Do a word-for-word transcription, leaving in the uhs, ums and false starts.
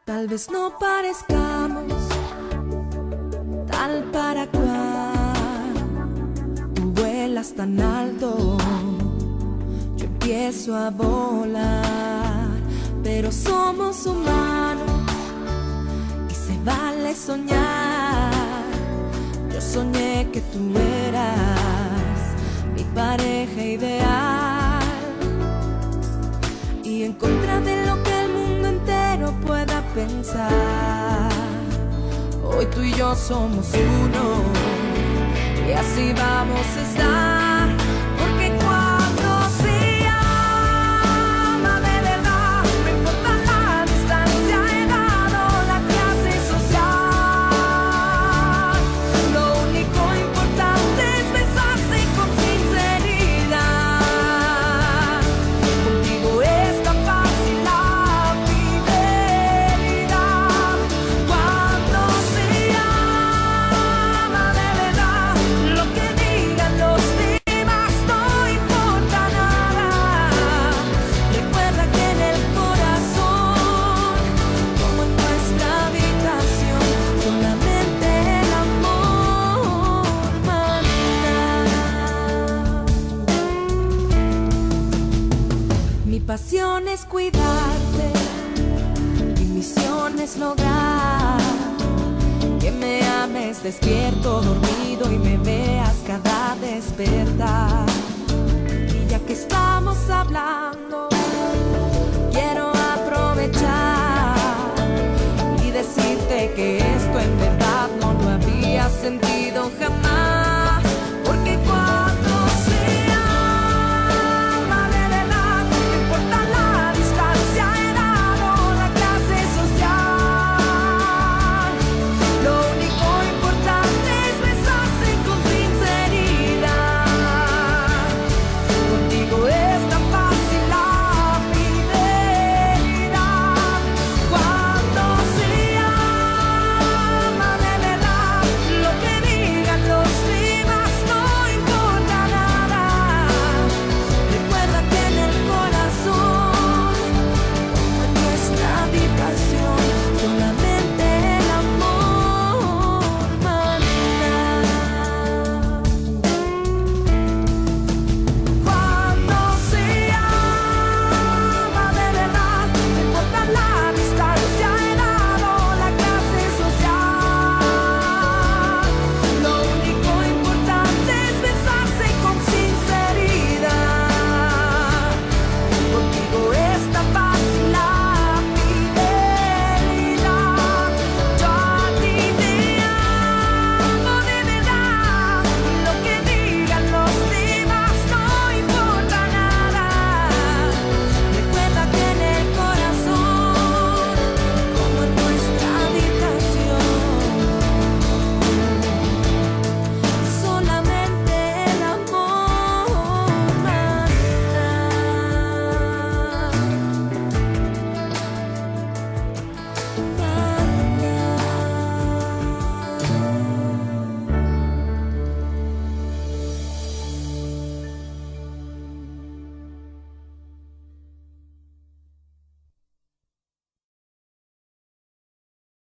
Tal vez no parezcamos tal para cual. Tú vuelas tan alto, yo empiezo a volar. Pero somos humanos y se vale soñar. Yo soñé que tú eras mi pareja ideal, y en contra de lo que el mundo entero pueda pensar, hoy tú y yo somos uno, y así vamos a estar. Porque cuando se ama de verdad, no importa la distancia, edad o la clase social, lo único importante es besarse con sinceridad. Contigo es tan fácil la fidelidad. Cuando se ama de verdad, lo que digan los demás no importa nada. Recuerda que en el corazón, como en nuestra habitación, solamente el amor manda. Mi pasión es cuidarte, mi misión es lograr que me ames despierto, dormido, y me veas cada despertar. Y ya que estamos hablando, quiero aprovechar y decirte que esto en verdad no lo había sentido